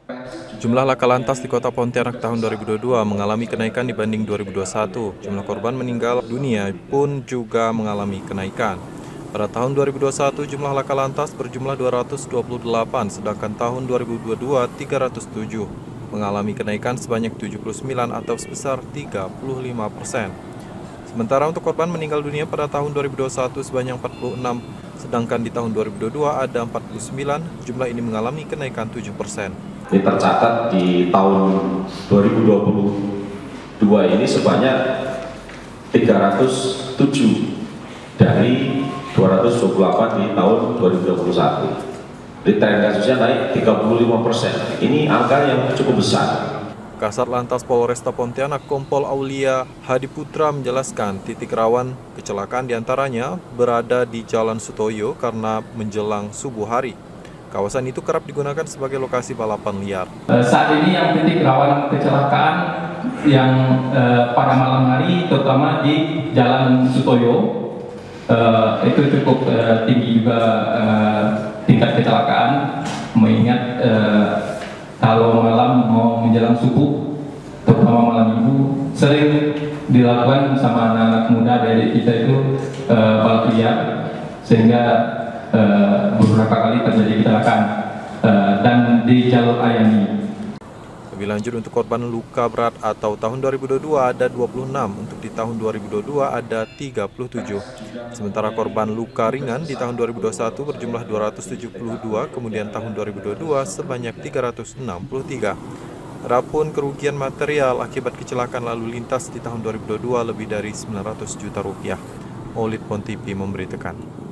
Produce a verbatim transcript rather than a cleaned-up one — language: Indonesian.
Jumlah laka lantas di Kota Pontianak tahun dua ribu dua puluh dua mengalami kenaikan dibanding dua ribu dua puluh satu. Jumlah korban meninggal dunia pun juga mengalami kenaikan. Pada tahun dua ribu dua puluh satu, jumlah laka lantas berjumlah dua ratus dua puluh delapan, sedangkan tahun dua ribu dua puluh dua tiga ratus tujuh, mengalami kenaikan sebanyak tujuh puluh sembilan atau sebesar tiga puluh lima persen. Sementara untuk korban meninggal dunia pada tahun dua ribu dua puluh satu sebanyak empat puluh enam, sedangkan di tahun dua ribu dua puluh dua ada empat puluh sembilan, jumlah ini mengalami kenaikan tujuh persen. Ini tercatat di tahun dua ribu dua puluh dua ini sebanyak tiga ratus tujuh dari dua ratus dua puluh delapan di tahun dua ribu dua puluh satu. Jadi tren kasusnya naik tiga puluh lima persen. Ini angka yang cukup besar. Kasat Lantas Polresta Pontianak Kompol Aulia Hadiputra menjelaskan titik rawan kecelakaan diantaranya berada di Jalan Sutoyo karena menjelang subuh hari. Kawasan itu kerap digunakan sebagai lokasi balapan liar. Saat ini yang titik rawan kecelakaan yang eh, pada malam hari terutama di Jalan Sutoyo eh, itu cukup eh, tinggi juga eh, tingkat kecelakaan, mengingat eh, kalau malam mau menjelang subuh terutama malam minggu sering dilakukan sama anak-anak muda dari kita itu eh, balap liar, sehingga Uh, beberapa kali terjadi kecelakaan uh, dan di jalur Ayani. Lebih lanjut untuk korban luka berat atau tahun dua ribu dua puluh dua ada dua puluh enam, untuk di tahun dua ribu dua puluh dua ada tiga puluh tujuh. Sementara korban luka ringan di tahun dua ribu dua puluh satu berjumlah dua ratus tujuh puluh dua, kemudian tahun dua ribu dua puluh dua sebanyak tiga ratus enam puluh tiga. Adapun kerugian material akibat kecelakaan lalu lintas di tahun dua ribu dua puluh dua lebih dari sembilan ratus juta rupiah. Olid Pon T V memberitakan.